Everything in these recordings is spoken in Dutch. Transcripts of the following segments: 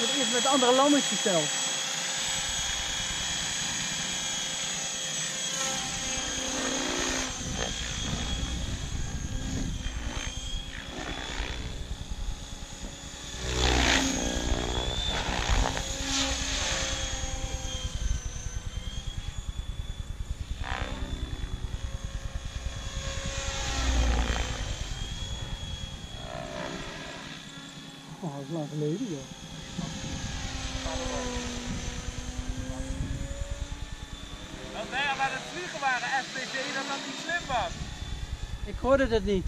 Het is met andere landingsgestel. Oh, dat is lang geleden, joh. Want wij aan het vliegen waren FPC dat dat niet slim was. Ik hoorde het niet.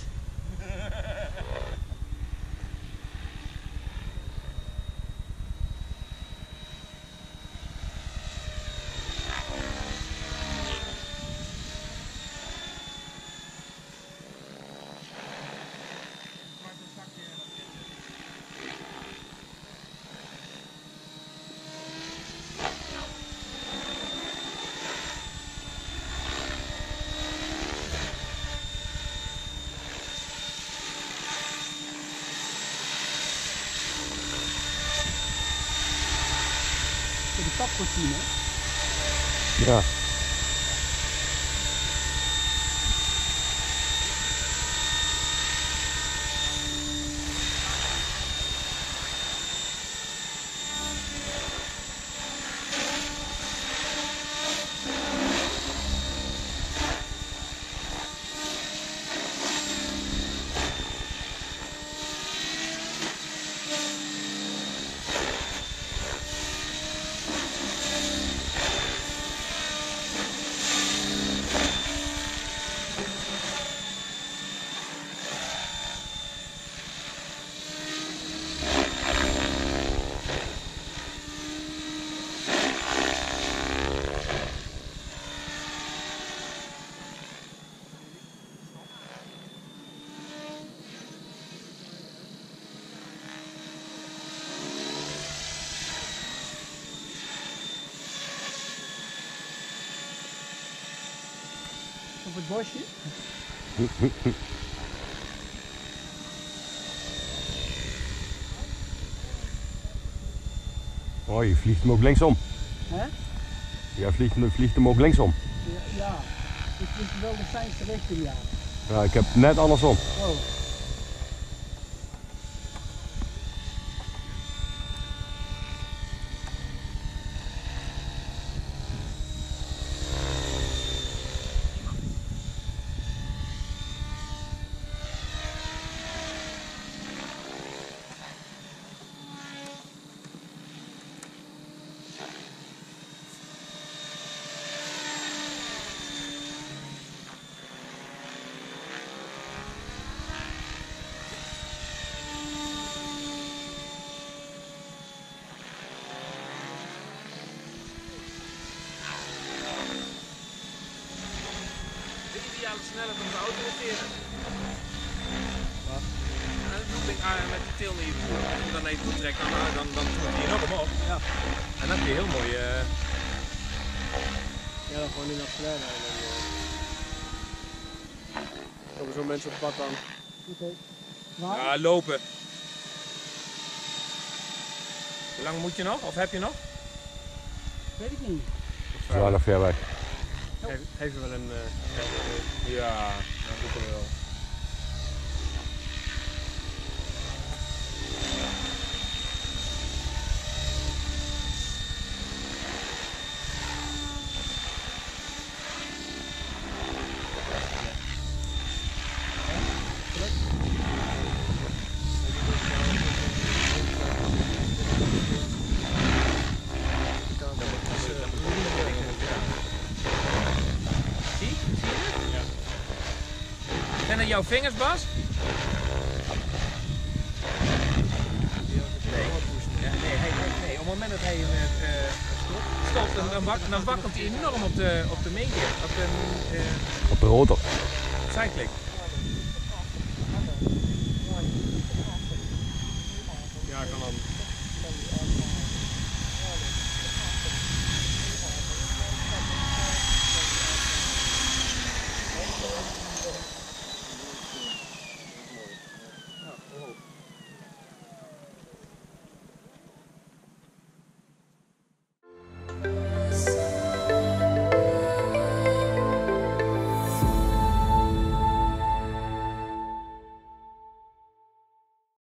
De tapmachine. Ja. Op het bosje. Oh, je vliegt hem ook linksom. Hè? Ja, vliegt hem ook linksom. Ja, ik vlieg wel de fijnste richting, ja. Ja, ik heb net andersom. Oh. Ideale snelheid om de auto te roteren. Wat? En dan doe ik met de til niet. Als je dan even trekt, dan doet hij nog omhoog. Ja. En dan kun je heel mooi. Ja, dan gewoon niet naar verder. Dan komen zo mensen op pad dan. Oké. Waar? Ja, lopen. Hoe lang moet je nog? Of heb je nog? Weet ik niet. Ja, nog ver weg. Geef je wel een... Ja, dat doe ik wel. Zijn dat jouw vingers, Bas? Nee. Op het moment dat hij stopt, dan wakkelt hij enorm op de maingear, Op de rotor. cyclic.